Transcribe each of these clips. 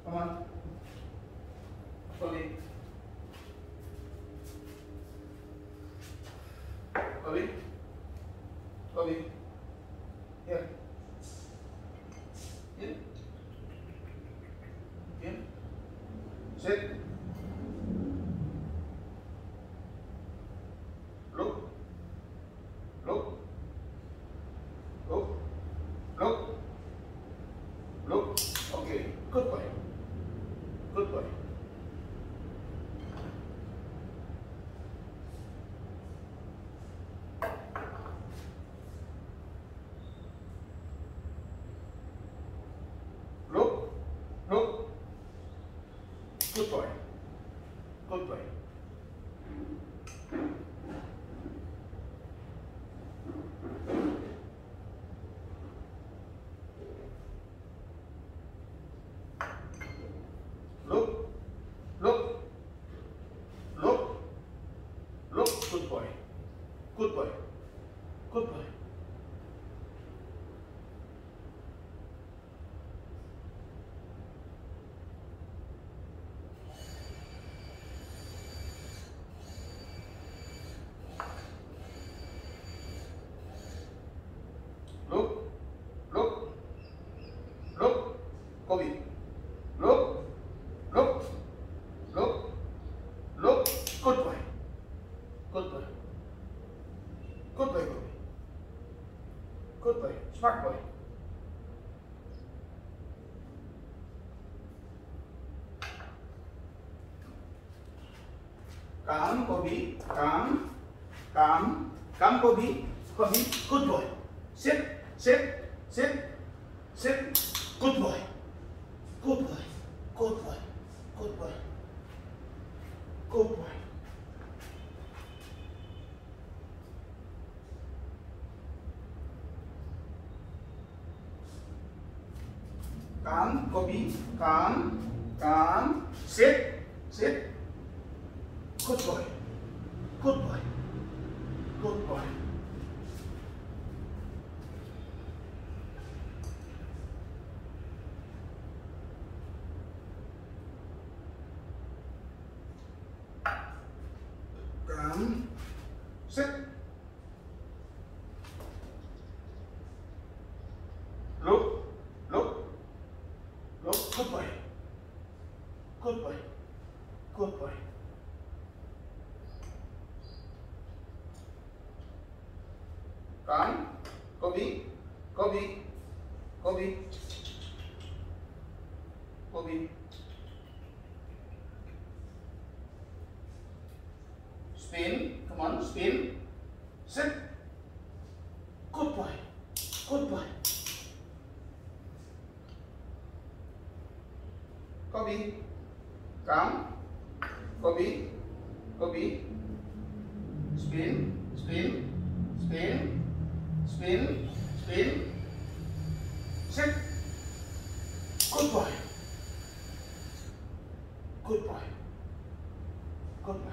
Come on. Kobe. Kobe. Kobe. Here. Here. Here. Sit. Look. Look. Look. Look. Look. Okay. Good boy. Good boy. Look. Look. Good boy. Good boy. Look, look, look, look, good boy, good boy, good boy. Look, look, look, Kobe, look, look, look, look, good boy, good boy, good boy, Kobe, good boy, smart boy. Calm, Kobe, calm, calm, calm, Kobe, Kobe, good boy. Sit, sit, sit, sit, good boy, good boy, good boy, good boy, good boy. Calm, Kobe, calm, calm, sit, sit, good boy, good boy, good boy. Calm, sit, look, look, look, good boy, good boy, good boy. Calm, Kobe, Kobe, Kobe, Kobe. Spin, come on, spin, sit, good boy, good boy. Kobe, calm, Kobe, Kobe, spin, spin, spin, spin, spin, sit, good boy, good boy, good boy.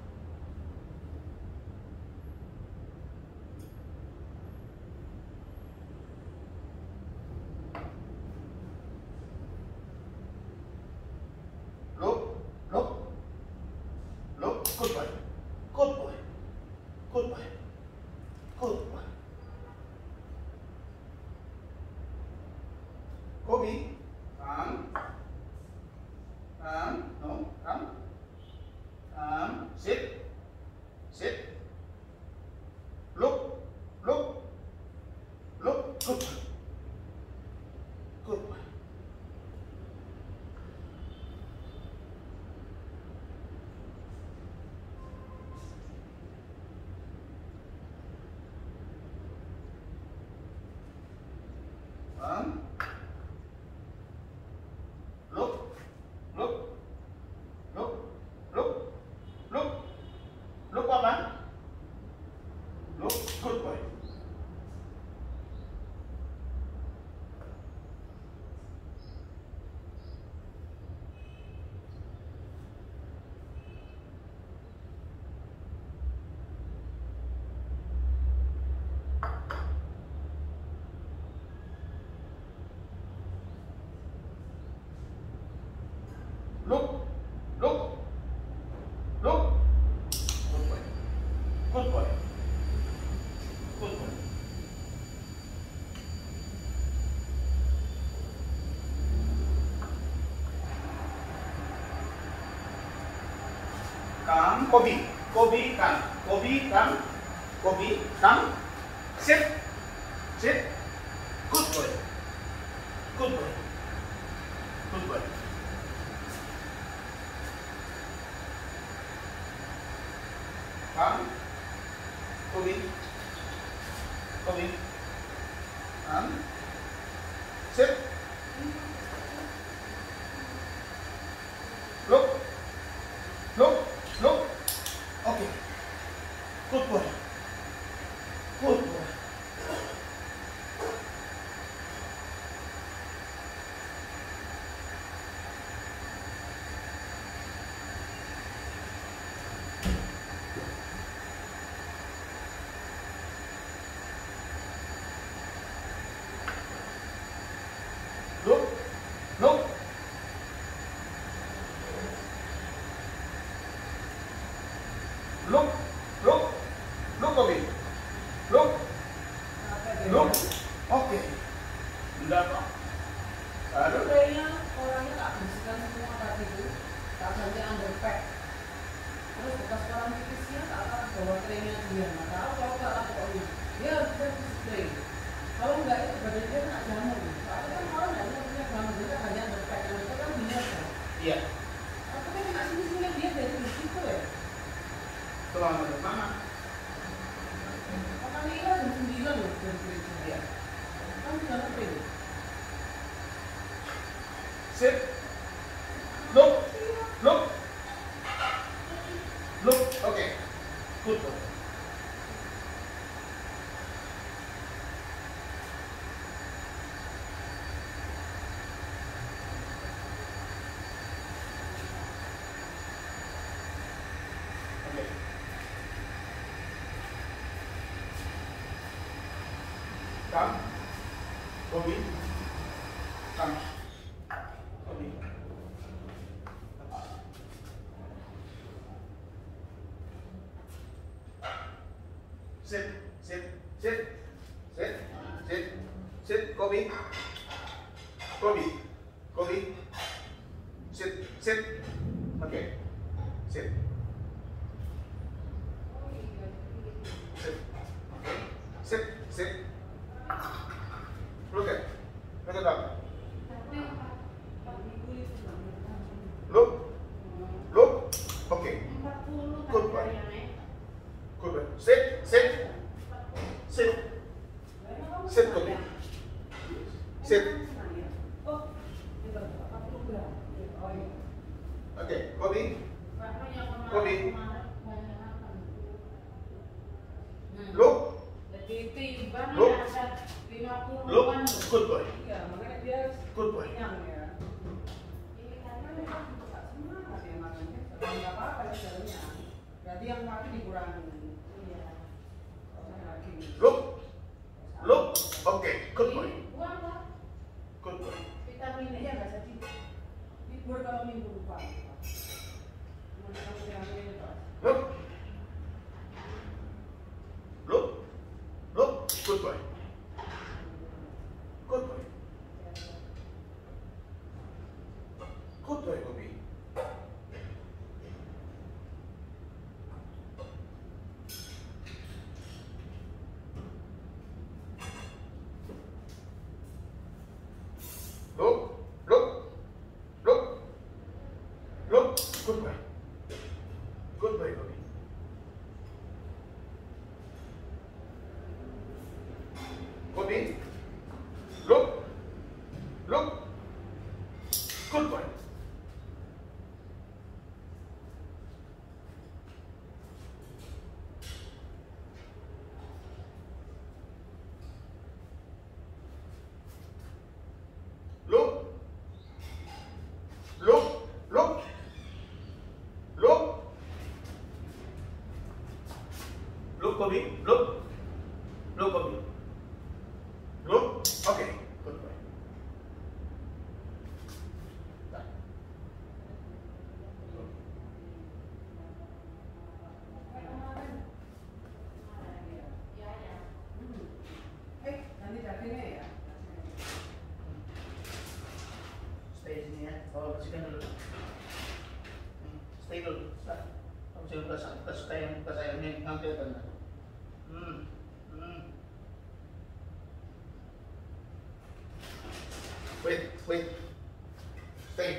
Look, look, look, good boy, good boy, good boy, good boy. Kobe, calm, calm, no, calm, calm, Look. Look. Look. Good boy. Good boy. Good boy. Come, Kobe. Kobe, come. Kobe, come. Kobe, come. Sit. Sit. Good boy. Good boy. Good boy. Come. Kobe. Kobe. Come. Sit. Look. Look. Look. Okay. Good boy. Good boy. Look. Look. Look. Look. Look, Kobe. Look. Look. Okay. Enggak kok. Aduh. Kayaknya orangnya tak bersihkan semua tadi itu, tak ganti underpack. Terus bekas koran tipisnya tak tahu bawa kremnya dia, nggak tahu kalau tak tahu pokoknya. Dia harus spray. Kalau enggak itu badan dia kena jamur. Soalnya kan orang nggak punya jamur, dia kan hanya underpack. Itu kan bingung kan? Iya. Aku kan nggak sini dia dari situ ya. Tulang menurut mama. Makan ini kan jam 9 loh jam gereja. Iya. Kan sudah sampai. Sit. Look. Look. Look. Okay. Good boy. Okay. Come. Kobe. Come. Kobe. Sit. Sit. Sit. Sit. Sit. Sit. Kobe. Kobe. Kobe. Sit. Sit. Okay. Sit. Sit. Sit. Sit. Look at. Look at that. Look. Look. Okay. Good boy. Good boy. Sit. Sit. Sit. Sit, Kobe. Sit. Okay. Kobe. Kobe. Look. Look. Look. Good boy. Iya, makanya dia Good boy. kenyang ya. Nggak apa-apa ya jalannya. Berarti yang mati dikurangi. Iya. Lagi. Look. Look. Okay. Good boy. Buang lah. Good boy. Vitamin aja nggak jadi. Libur kalau minggu depan. Cuma kamu vitamin ini Pak. Look. Look. Look. Good boy. Good boy. Good boy, Kobe. Look. Look. Look. Look. Good boy. Good boy, Kobe. Kobe. Look. Look. Good boy. Look. Look. Look. Look. Look, Kobe. Look. Look, Kobe. Look. Okay. Good boy. Stay dulu. Kamu jangan buka sayangnya nanti akan. Wait. Stay.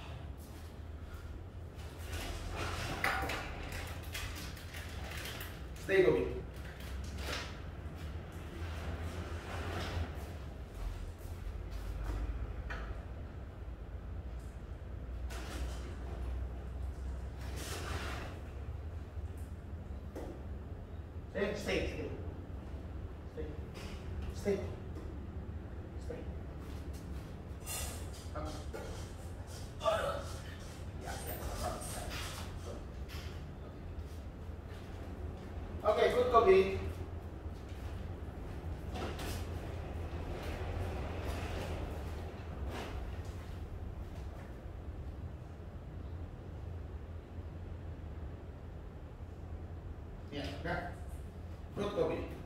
Stay, Bobby. Stay. Okay, good copy. Yeah, good copy.